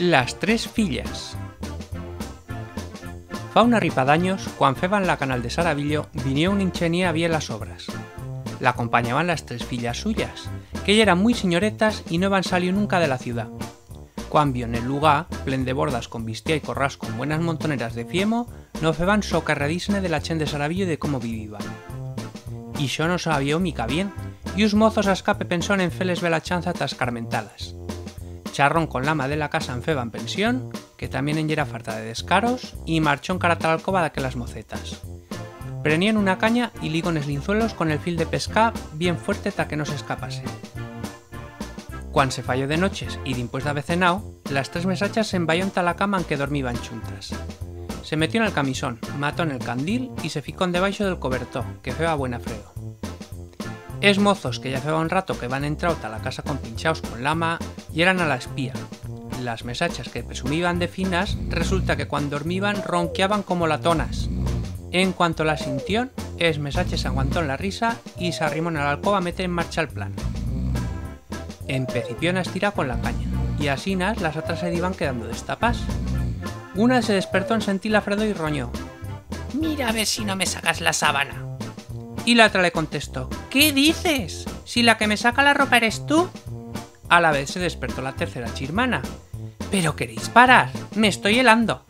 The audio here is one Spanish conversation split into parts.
Las tres fillas. Fa una ripa d'anyos, quan feban la canal de Saravillo, vinió un ingenier a ver las obras. La acompañaban las tres fillas suyas, que ya eran muy señoretas y no habían salido nunca de la ciudad. Cuan vio en el lugar, plen de bordas con vistia y corras con buenas montoneras de fiemo, no feban socarradisne de la chen de Saravillo y de cómo viviban. Y yo no sabía mica bien, y us mozos a escape pensón en feles velachanza tas carmentalas. Charrón con lama de la casa en feban pensión, que también en yera farta de descaros, y marchó en carata la alcoba de aquelas mocetas. Prenían una caña y ligones linzuelos con el fil de pescar bien fuerte ta que no se escapase. Cuan se falló de noches y dimpués de avecenao, las tres mesachas se envayó ta la cama en que dormiban chuntas. Se metió en el camisón, mató en el candil y se ficó debaixo del cobertó, que feba buena freo. Es mozos que ya feba un rato que van entrado ta la casa con pinchaos con lama y eran a la espía. Las mesachas que presumían de finas, resulta que cuando dormiban ronqueaban como latonas. En cuanto la sintió, es mesachas aguantó la risa y se arrimó a la alcoba a meter en marcha el plan. Empecipió a estirar con la caña, y asinas las otras se iban quedando destapas. Una se despertó en sentir la fredo y roñó: «Mira a ver si no me sacas la sábana». Y la otra le contestó: «¿Qué dices? Si la que me saca la ropa eres tú». A la vez se despertó la tercera chirmana: «¿Pero queréis parar? ¡Me estoy helando!».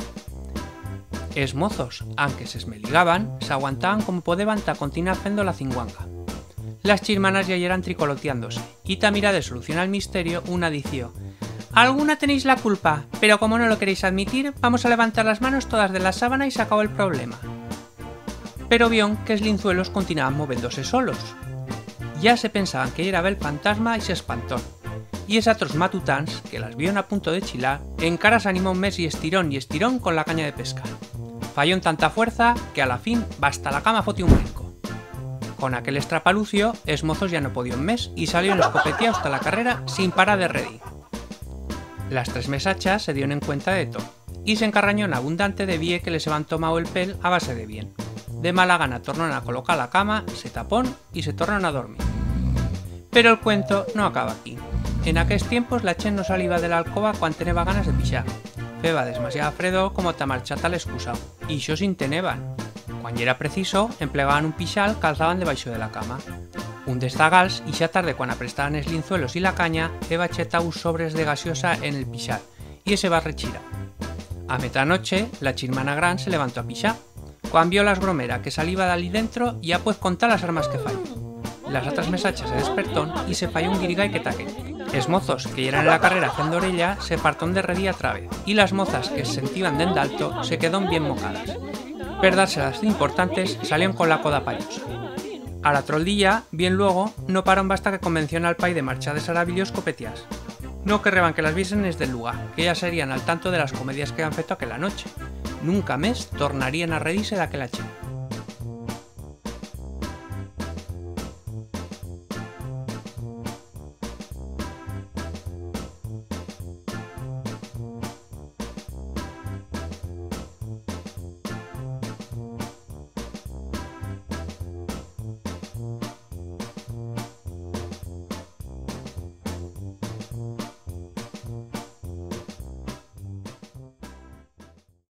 Es mozos, aunque se esmeligaban, se aguantaban como podeban ta continuar fendo la cinguanga. Las chirmanas ya eran tricoloteándose, y ta mira de solucionar el misterio, una dició: «Alguna tenéis la culpa, pero como no lo queréis admitir, vamos a levantar las manos todas de la sábana y se acabó el problema». Pero vieron que es linzuelos continuaban moviéndose solos. Ya se pensaban que era el fantasma y se espantó. Y es otros matutans, que las vieron a punto de chilar, en cara se animó un mes y estirón con la caña de pescar. Falló en tanta fuerza que a la fin basta la cama fote un brinco. Con aquel estrapalucio, es mozos ya no podía un mes y salió en escopeteado hasta la carrera sin parar de redir. Las tres mesachas se dieron en cuenta de todo, y se encarrañó en abundante de vie que les habían tomado el pel a base de bien. De mala gana tornaron a colocar la cama, se tapón y se tornaron a dormir. Pero el cuento no acaba aquí. En aquellos tiempos la chen no salía de la alcoba cuando teneba ganas de pixar. Feba demasiado fredo como ta marchata al excusao, y yo sin teneban. Cuando era preciso, empleaban un pixal que alzaban debaixo de la cama. Un destagals y xa tarde cuando aprestaban es linzuelos y la caña, feba chetau sobres de gaseosa en el pixal, y ese va rechirao. A metanoche, la chirmana gran se levantó a pixar. Cuando vio las bromeras que salía de allí dentro, ya pues contar las armas que falló. Las otras mesachas se despertón y se falló un guirigay que taque. Es mozos que eran en la carrera haciendo orella se partón de redía otra vez, y las mozas que se sentían dende alto se quedón bien mocadas. Per dárselas de importantes salieron con la coda payosa. A la troldilla, bien luego, no pararon basta que convención al pai de marcha de Saravillo escopetias. No querreban que las viesen desde el lugar, que ya serían al tanto de las comedias que han feito aquella noche. Nunca mes tornarían a reírse de aquella chen.